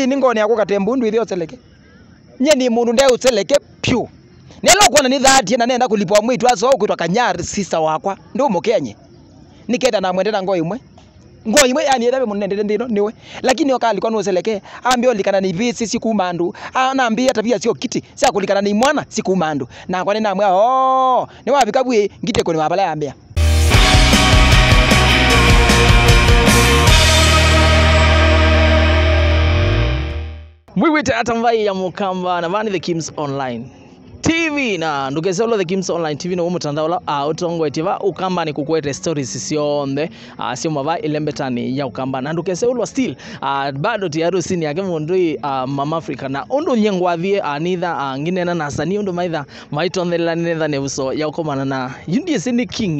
Nithi ningone yako katembundu ithio seleke. Nye ni mundu nde useleke pyu. Nelo kuona ni thati na nenda kulipwa mwitu aso kwitwa Kanyari sister wakwa. Ndio mukenye. Nikenda na mwendera ngoi imwe. Ngoi imwe yani etabe munendere ndino niwe. Lakini okali kwa nuseleke ambio likana ni visi siku mandu. Anaambia tabia sio kiti. Sia kulikana ni mwana siku mandu. Na kwa nini amwa ni wapi kabwe ngite ko ni wabala ambia. Mwiwite atamvai ya mukamba na vani The Kims Online TV na ndukesolo The Kims Online TV no mutandao la utongo etiva ukamba ni kukwete stories sionde sio mava ilembetani ya ukamba na ndukesolo still bado ti harusi ni yake mundui Mama Africa na undu nyengwathie nitha nginena na sani undu maitha maitonthela netha nebuso ya ukomana na yundi sini king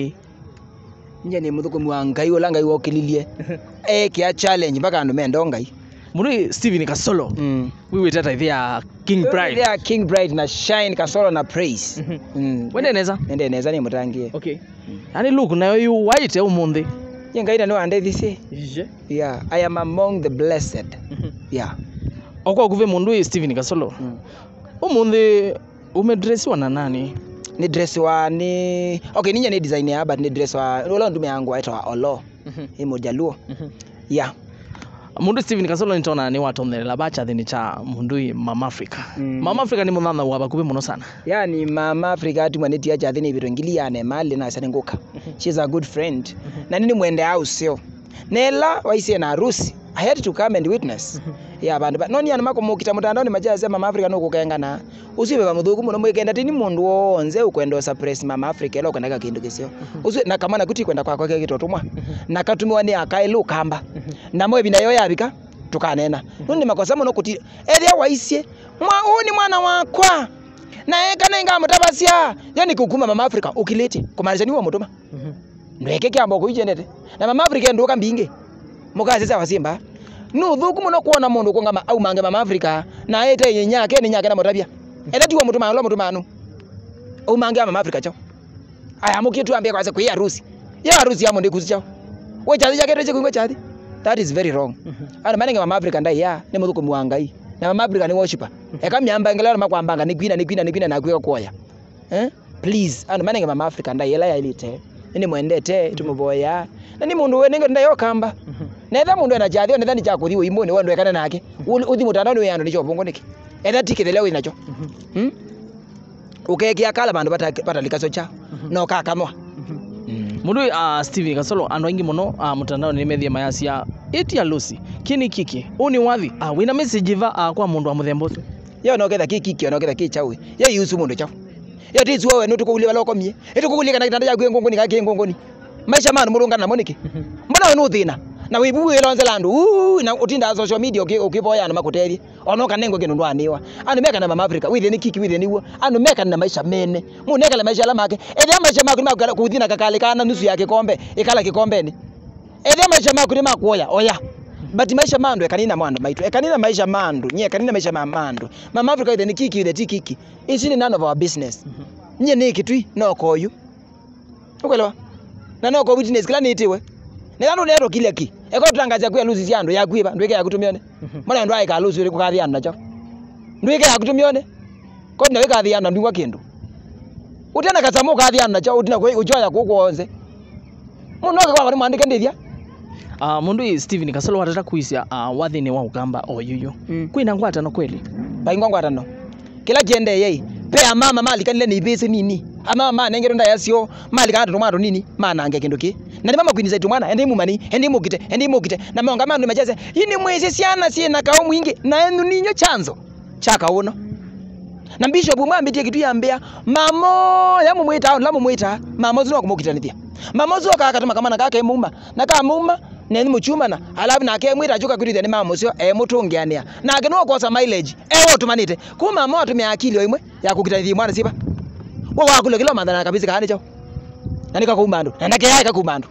nye ni muthukumu wa ngai ola ngai wokililie kia challenge mpaka andu mendo ngai Muri Steven Kasolo. Wewe tata ithia King Pride. Ithia King Pride na Shine Kasolo na Praise. Wende neza? Wende neza ni mutangie. Okay. Ani look nayo you white umundi. Yengaida no ande thisi. Je. Yeah, I am among the blessed. Yeah. Okwa kuve mundu Steven Kasolo. Umundi umedressiwa na nani? Ni dress wa ni okay ninja ni design ya but ni dress wa ola ndume yangu aitwa Olo. Mojaluo. Yeah. Mundu Steven Kasolo nitona ni watondelela bacha thini cha mundui Mama Africa. Mama Africa ni munana wa bakube muno sana. Yani Mama Africa atumaneti ya chathini ibiro ngiliane mali na sana ngoka. She's a good friend. Na nini mwende house yo. Nela waise na harusi. I had to come and witness. Yeah bandu noni yana mako mukita mutandao ni majazi Mama Africa no kukenga usibe bamuthuku muno mwikenda tini mundu wonze ukwenda suppress Mama Africa elo kwenda kindu kisio usibe na kama na kuti kwenda kwa kwake gitotumwa na katumiwa ni akailu kamba na mwe binayo yabika tukanena noni makosa muno kuti eria waisie ni mwana wakwa na eka nenga mutabasia yani kukuma Mama Africa ukilete kumaanisha ni wa mutuma ndweke kyambo kuijenete na Mama Africa ndoka mbinge mukaze za wasimba no thuku muno kuona mundu kungama au mange Mama Africa na ete yenyake ni nyake na mutabia ete tiwa mutuma lo mutumanu au mange Mama Africa chao aya mukitu ambia kwaze kuya harusi ya harusi ya mundu kuzi chao we chazi yake reje kuingwe chazi that is very wrong ana manenge Mama Africa ndai ya ni muthuku muangai na Mama Africa ni worshiper eka myamba ngela makwambanga ni kwina na kuya kuoya please ana manenge Mama Africa ndai ela ya ilite ni mwendete tumuboya na ni mundu we ningo ndayo kamba netha mundu ena chathio netha ni chakuthiwa imwe ni wandu ekana nake uthi mutandao ni yandu ni chobongo niki etha tikithele we nacho ukekia kala bandu batalikaso cha no kakamwa mundu Steven Kasolo andu aingi muno mutandao ni methia mayasia etia Lucy kini kiki uni wathi wina message va kwa mundu wa muthembo ucio yo no ketha kiki no ketha kichawi ye yusu mundu chafu yo tizu wewe no tukuulia balokomie etukuulia kana kitanda yakwe ngongoni kake ngongoni maisha manu murungana na moniki mbona we no thina na wibuwe lonze landu na utinda social media ukiboya na makuteri onoka nengo kinu ndwaniwa anu meka na Mama Africa withe ni kiki withe niwo anu meka na maisha mene muneka le maisha lamake ethe maisha maku makala kuthina kakale kana nusu ya kikombe ikala kikombeni ethe maisha maku ni makuoya oya but maisha mandu ekanina mwandu maitu ekanina maisha mandu nye ekanina maisha mandu Mama Africa withe ni kiki withe ti kiki is none of our business nye ni kitui no koyu ukwelewa na no ko witness kila nitiwe nero nero kile ki eko tutangazia kwa luzi yandu ya kwiba ndweke ya kutumione mwana ndo aika luzi uri kukathia na cho ndweke ya kutumione ko ndo ikathia na ndingwa kindu utena kasamu kathia na cho utina uchoya kukuonze mundu akwa bari mwandike ndithia mundu Steven Kasolo watata kuisia wathini wa ukamba oyuyo kwina ngwata no kweli baingwa ngwata no kila jende yei pe mama mali kanile ni ibese nini mama nengero nda yasio mali kana tomaro nini mana ange kindu ki na ni mama kwiniza tumwana ende mumani ende mukite na monga mandu majaze yini mwezi siana sie na kao mwingi na enu ninyo chanzo chaka uno na bishop mwambitie kitu yambia mamo ya mumwita la mumwita mamo zino kumukita nithia mamo zo kakatuma kama na kake muma na ka muma neni muchuma na alafu na ke mwita chuka kwithia ni mamo sio mutungiania na akeno kosa mileage tumanite kuma mamo atumia akili imwe ya kukita nithia mwana siba wo wakule kilo mandana kabisa kahani chao nani kakumbandu na nake yai kakumbandu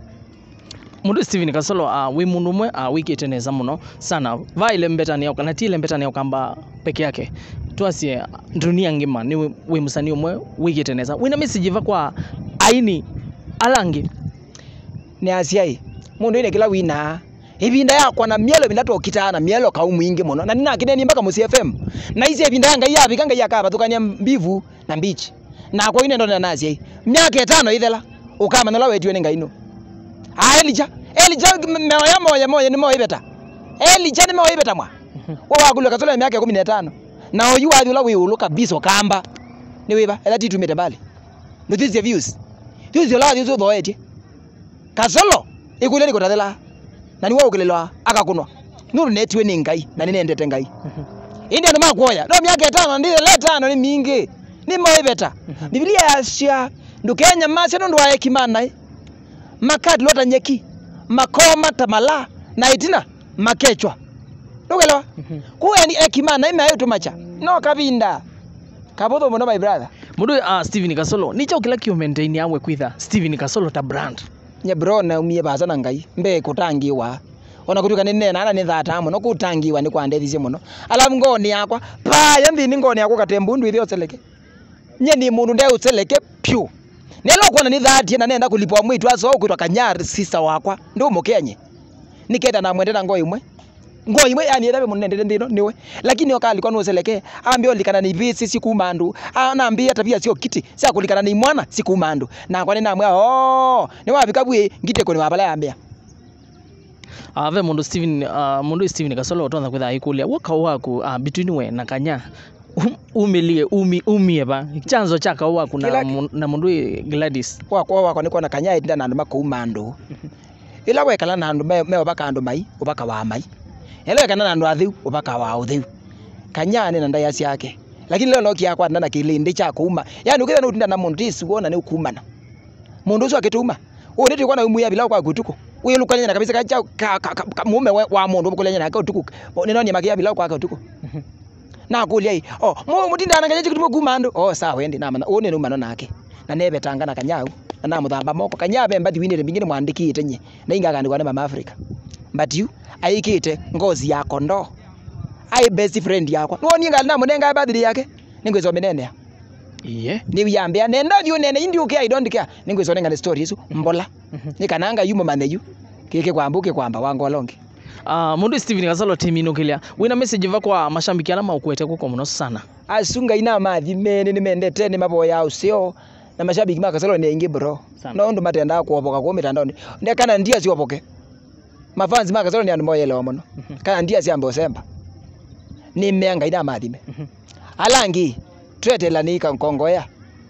mundu Steven Kasolo we mundu mwe wikiteneza muno sana vaile mbetani yao kana tile mbetani yao kamba peke yake twasie dunia ngima ni we musani umwe wikiteneza wina message va kwa aini alangi ni asiai mundu ine kila wina ibinda yakwa na mielo bindato kitana mielo ka umwingi muno na nina kineni mpaka mu CFM na isi ibinda yanga yabi kanga yakaba tukania mbivu na mbichi na kwa ine ndo nazi myaka 5 ithela ukama nala wetwe ni ngaino Elija moya ni moya ibeta Elija ni moya ibeta mwa wa wagulu kazola myaka 15 na oyu wathi ula wiulu kabisa kamba ni wiba ela titumite bali no this the views this your life zo eti kasolo ikule ni kotathela na ni wa ukelelwa akakunwa nuru netwe ni ngai na ni nendete ngai india ni makuoya no myaka 5 ndile le 5 ni mingi ni moya ibeta Biblia yasia ndukenya masya ndo wa hekimana makadi lota nyeki makoma tamala na itina makechwa ndugelewa kuwe ni hekimana ime ayo tumacha no kabinda kabotho muno my brother mundu Steven Kasolo nicho kila kio maintain yawe kwitha Steven Kasolo ta brand nya bro na umie baza na ngai mbe kutangiwa ona kutuka nene na ni thata muno kutangiwa ni kwandethisie muno alafu ngoni yakwa pa yambi ni ngoni yakwa katembundu ithio seleke nye ni mundu nde useleke pyu nelo kuona ni thati na nenda kulipwa mwitu aso kwitwa Kanyari sister wakwa ndo mukenye nikenda na mwendera ngoi imwe yani etabe munendete ndino niwe lakini okali kwa nuseleke ambio likana ni bisi sikumandu anaambia tabia sio kiti sia kulikana ni mwana sikumandu na kwa nina mwa ni wapi kabwe ngite ko ni wabala yambia ave mundu Steven Kasolo utonza kwitha ikulia waka waku between we na Kanya umilie umie ba chanzo chaka waku na mundu Gladys wako niko na Kanya itinda na nduma ko mandu ila wekala na ndu me baka andu mai ubaka wa mai ele kana na ndu athiu ubaka wa uthiu Kanyane na ndaya yake lakini leo nokia kwa ndana kilindi cha kuuma yani ukitha nutinda na mundu isuona ni ukumana mundu uso akituma uneti kwa na umuya bila kwa gutuko uyelukanya na kabisa kacha mume wa mundu mukulenya na gutuko ninoni makia bila kwa gutuko na kulia hii mutinda na kanya chikutumo kumando sawa wendi na mana one numano nake na nebe tangana Kanyau na muthamba moko Kanyabe mbathi winire mingine mwandikite nye na ingagandikwa na mama Africa but you aikite ngozi ya kondo ai best friend yakwa noni ngali na munenga birthday yake ningwezo menene ni yambia nenda you nene indi okay I don't care ningwezo nenga story hizo mbola nikananga yumo maneyu kike kwambuke kwamba wangu walonge mundu Steven Kasolo timino kilia wina message va kwa mashambiki alama ukwete kuko muno sana asunga ina mathi mene ni mendete ni maboya usio na mashabiki Kasolo ni ingi bro no ndo matenda kuopoka kwa mitandao ndi kana ndia siopoke mafanzi Kasolo ni andu moyelewa muno kana ndia siambe semba ni menga ina mathime alangi twetela ni kankongoya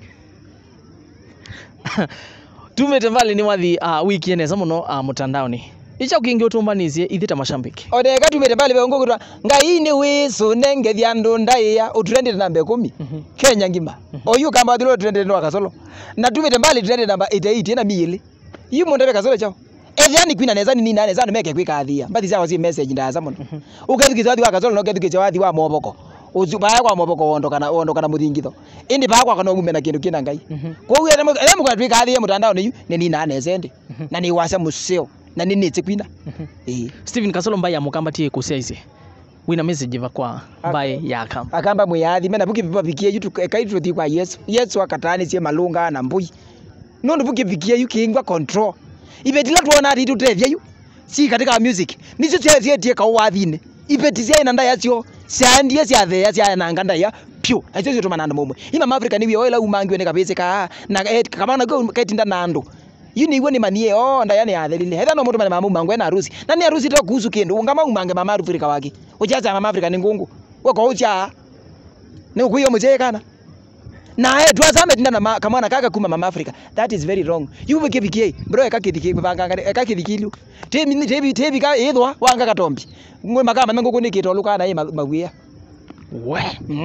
tumete mbali ni wathi wiki eneza muno mutandaoni icha ukingi utumbanizie ithita mashambiki odeka tumete mbali beongo kutwa ngai ni wisu nengethia ndu ndaiya utrendete namba 10 Kenya ngima oyu kamba thilo trendete ndo Kasolo na tumete mbali trendete namba 88 na mili yu mundu Kasolo chao ethiani kwina neza ni nina neza meke kwikathia mbathi za wazi message ndaza muno ukethikiza wathi wa Kasolo no kethikiza wathi wa moboko uzubaya kwa moboko wondokana muthingitho indi ba kwa kana umena kindu kina ngai kwa uye ele mukatwikathia mutandao ni nina neza ndi na ni wasa museo na nini tikwina Steven Kasolo mbai amukambatie kusia ise wina message va kwa mbai yakam akamba muyathi mena buki bipapikie yutu kaitu ti kwa Yesu akatani sie malunga na mbui nondo buki bikie yukingwa control ibetila tuona ati tutethia yu si katika music nizo tie ka wathine ibetisia ina ndaya cio siandie cia thea cia na nganda ya pyu acio cio tumana mumwe ima Africa ni wioela umangiwe ne kabise ka na kama na go ketinda nando yuni iwe ni manie ndaya ni athelile hetha no mundu mane mamu mangwe na harusi na ni harusi to kuhusu kindu ungama umange mama Africa wake ujaza mama Africa ni ngungu wako ucha ni ukuyo mzee kana na twazame tinda na kama na kaka kuma mama Africa that is very wrong you give BK bro ekakithiki banga ekakithikilu tebi ka ithwa wanga katombi ngwe makama mengo kunikito luka na magwia we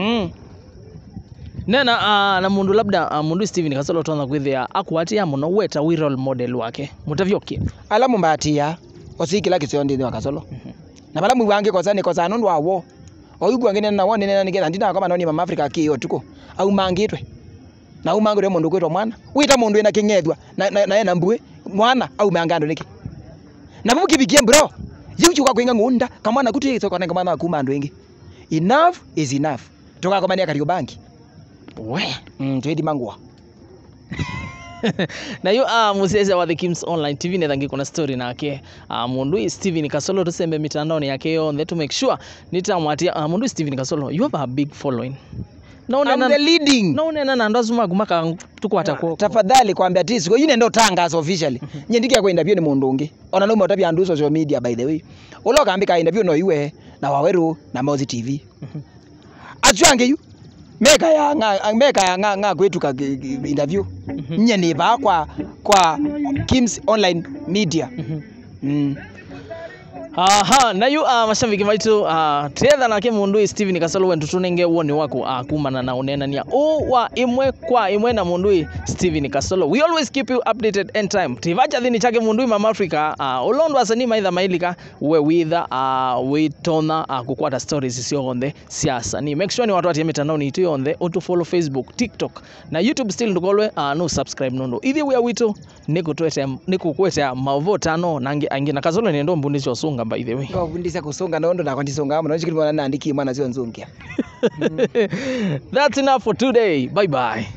nena na mundu labda mundu Steven Kasolo tonza kwithia akwatia muno weta we role model wake mutavyokie alamu mbatia osikila kisiondi wa Kasolo na bala mwange koza nundu awo oyugwa ngene na wone nena nigera ndina kama noni mama Africa kiyo tuko au mangitwe na umangure mundu kwitwa mwana wita mundu ena kingethwa na ena mbue mwana au mangando niki na buki bikie bro yuchu kwa kwinga ngunda kama na kuti soko na kama na kuma andu ingi enough is enough toka kwa mania Kariobangi we twedi mangwa Na yu musese wa The Kims Online TV ne thangi kuna story nake mundu Steven Kasolo tusembe mitandaoni yake yonde to make sure nitamwatia mundu Steven Kasolo you have a big following. I'm the leading. No nena na ndazuma gumaka tukwata ko. Tafadhali kwambia tisi ko yine ndo tangazo officially. Nyendiki kwenda byo ni mundu ungi. Ona no motabya ndu social media by the way. Uloka ambika interview no iwe na Waweru na Mozi TV. Achuange yu meka ya nga kwetu ka interview. Nyene ba kwa Kims Online Media. Aha, na yu mashabiki baitu tetha nake mundu Steven Kasolo wentu tunenge woni wako kumana na unenania wa imwe kwa imwe na mundu Steven Kasolo. We always keep you updated in time. Tivacha thini chake mundu Mama Africa ulondo asani maitha mailika we witha we tona kukwata stories sio onde siasa. Ni make sure ni watu atie mitandao ni itu yonde utu follow Facebook, TikTok na YouTube still ndukolwe no subscribe nondo. Ithi we witu nikukweta mavota no nange angina Kasolo ni ndo mbundi sio sunga by the way. Kwa fundisa kusonga na ondo na kwandisonga ama nacho kilikuwa naandiki mwana sio nzungia. That's enough for today. Bye bye.